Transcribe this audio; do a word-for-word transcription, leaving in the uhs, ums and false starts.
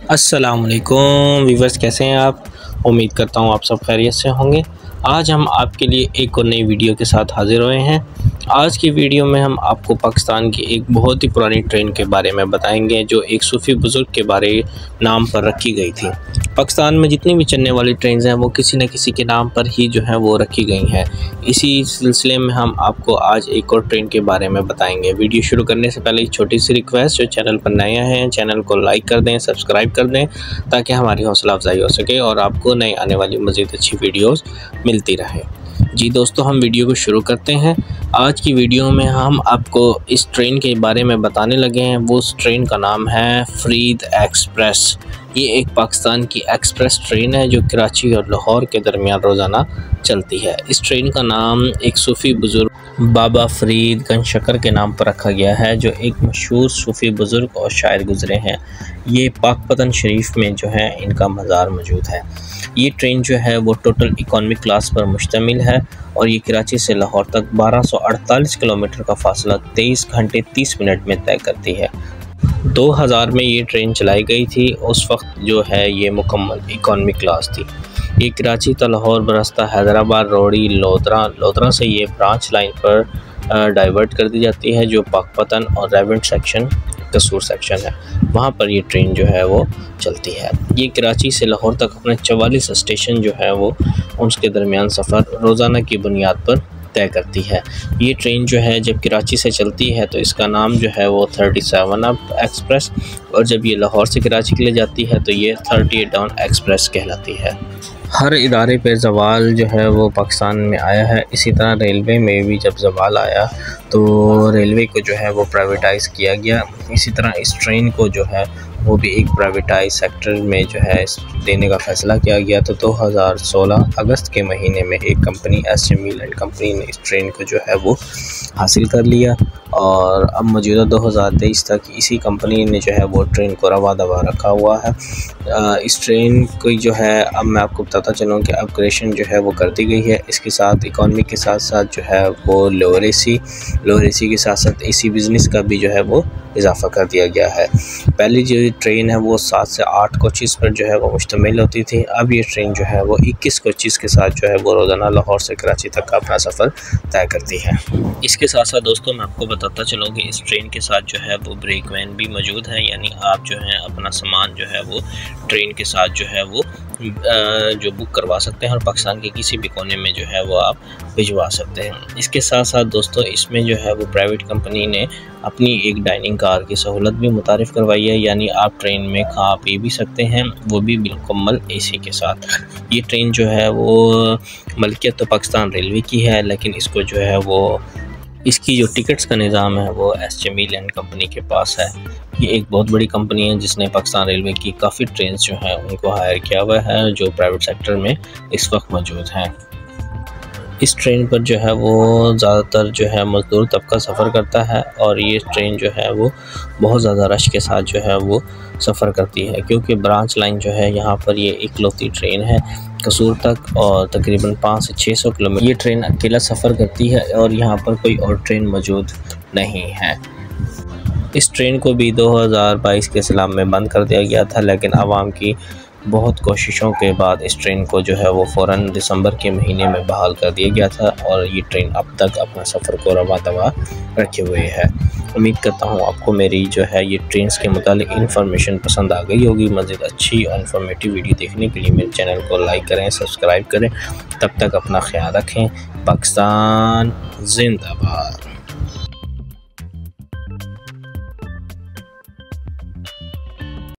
अस्सलामुअलैकुम व्यूवर्स, कैसे हैं आप। उम्मीद करता हूँ आप सब खैरियत से होंगे। आज हम आपके लिए एक और नई वीडियो के साथ हाज़िर हुए हैं। आज की वीडियो में हम आपको पाकिस्तान की एक बहुत ही पुरानी ट्रेन के बारे में बताएंगे जो एक सूफ़ी बुज़ुर्ग के बारे नाम पर रखी गई थी। पाकिस्तान में जितनी भी चलने वाली ट्रेन हैं वो किसी न किसी के नाम पर ही जो है वो रखी गई हैं। इसी सिलसिले में हम आपको आज एक और ट्रेन के बारे में बताएंगे। वीडियो शुरू करने से पहले एक छोटी सी रिक्वेस्ट, जो चैनल पर नए हैं चैनल को लाइक कर दें, सब्सक्राइब कर दें ताकि हमारी हौसला अफजाई हो सके और आपको नई आने वाली मज़ीद अच्छी वीडियोज़ मिलती रहे। जी दोस्तों, हम वीडियो को शुरू करते हैं। आज की वीडियो में हम आपको इस ट्रेन के बारे में बताने लगे हैं। वो उस ट्रेन का नाम है फरीद एक्सप्रेस। ये एक पाकिस्तान की एक्सप्रेस ट्रेन है जो कराची और लाहौर के दरमियान रोज़ाना चलती है। इस ट्रेन का नाम एक सूफ़ी बुज़ुर्ग बाबा फरीद गंजशकर के नाम पर रखा गया है, जो एक मशहूर सूफ़ी बुज़ुर्ग और शायर गुज़रे हैं। ये पाकपतन शरीफ में जो है इनका मज़ार मौजूद है। ये ट्रेन जो है वो टोटल इकॉनमिक क्लास पर मुश्तमिल है और ये कराची से लाहौर तक बारह सौ अड़तालीस किलोमीटर का फासला तेईस घंटे तीस मिनट में तय करती है। दो हज़ार में ये ट्रेन चलाई गई थी। उस वक्त जो है ये मुकम्मल इकॉनमिक क्लास थी। ये कराची तो लाहौर बरसता हैदराबाद रोड़ी लोधरा लोधरा से ये ब्रांच लाइन पर डाइवर्ट कर दी जाती है, जो पाकपतन और रेवेंट सेक्शन कसूर सेक्शन है, वहाँ पर ये ट्रेन जो है वो चलती है। ये कराची से लाहौर तक अपने चवालीस स्टेशन जो है वो उसके दरमियान सफ़र रोज़ाना की बुनियाद पर तय करती है। ये ट्रेन जो है जब कराची से चलती है तो इसका नाम जो है वो थर्टी सेवन अप एक्सप्रेस, और जब ये लाहौर से कराची के लिए जाती है तो ये थर्टी एट डाउन एक्सप्रेस कहलाती है। हर इदारे पे ज़वाल जो है वो पाकिस्तान में आया है। इसी तरह रेलवे में भी जब ज़वाल आया तो रेलवे को जो है वो प्राइवेटाइज़ किया गया। इसी तरह इस ट्रेन को जो है वो भी एक प्राइवेटाइज सेक्टर में जो है देने का फ़ैसला किया गया। तो दो हज़ार सोलह अगस्त के महीने में एक company S Jamil and company ने इस ट्रेन को जो है वो हासिल कर लिया और अब मौजूदा दो हज़ार तेईस तक इसी कंपनी ने जो है वो ट्रेन को रवा दवा रखा हुआ है। इस ट्रेन को जो है अब मैं आपको बताता चलूँ कि अपग्रेडेशन जो है वो कर दी गई है। इसके साथ इकॉनमी के साथ साथ जो है वो लोअर ए सी लोअर ए सी के साथ साथ ए सी बिज़नेस का भी जो है वो इजाफ़ा कर दिया गया है। पहली जो ट्रेन है वो सात से आठ कोचेस पर जो है वो मुश्तमिल होती थी। अब ये ट्रेन जो है वो इक्कीस कोचेस के साथ जो है वो रोज़ाना लाहौर से कराची तक का अपना सफ़र तय करती है। इसके साथ साथ दोस्तों मैं आपको बताता चलूँ कि इस ट्रेन के साथ जो है वो ब्रेक वैन भी मौजूद है, यानी आप जो है अपना सामान जो है वो ट्रेन के साथ जो है वो जो बुक करवा सकते हैं और पाकिस्तान के किसी भी कोने में जो है वो आप भिजवा सकते हैं। इसके साथ साथ दोस्तों इसमें जो है वो प्राइवेट कंपनी ने अपनी एक डाइनिंग कार की सहूलत भी मुतारिफ़ करवाई है, यानी आप ट्रेन में खा पी भी सकते हैं, वो भी बिल्कुल एसी के साथ। ये ट्रेन जो है वो मलकियत तो पाकिस्तान रेलवे की है, लेकिन इसको जो है वो इसकी जो टिकट्स का निज़ाम है वो एस जमील एंड कंपनी के पास है। ये एक बहुत बड़ी कंपनी है जिसने पाकिस्तान रेलवे की काफ़ी ट्रेन जो हैं उनको हायर किया हुआ है, जो प्राइवेट सेक्टर में इस वक्त मौजूद हैं। इस ट्रेन पर जो है वो ज़्यादातर जो है मज़दूर तबका सफ़र करता है और ये ट्रेन जो है वो बहुत ज़्यादा रश के साथ जो है वो सफ़र करती है, क्योंकि ब्रांच लाइन जो है यहाँ पर ये इकलौती ट्रेन है कसूर तक और तकरीबन पाँच से छः सौ किलोमीटर ये ट्रेन अकेला सफ़र करती है और यहाँ पर कोई और ट्रेन मौजूद नहीं है। इस ट्रेन को भी दो हज़ार बाईस के इस्लाम में बंद कर दिया गया था, लेकिन आवाम की बहुत कोशिशों के बाद इस ट्रेन को जो है वो फ़ौरन दिसंबर के महीने में बहाल कर दिया गया था और ये ट्रेन अब तक अपना सफ़र को रवा दवा रखे हुए है। उम्मीद करता हूँ आपको मेरी जो है ये ट्रेन्स के मुतालिक इन्फॉर्मेशन पसंद आ गई होगी। मज़ीद अच्छी और इन्फॉर्मेटिव वीडियो देखने के लिए मेरे चैनल को लाइक करें, सब्सक्राइब करें। तब तक अपना ख्याल रखें। पाकिस्तान जिंदाबाद।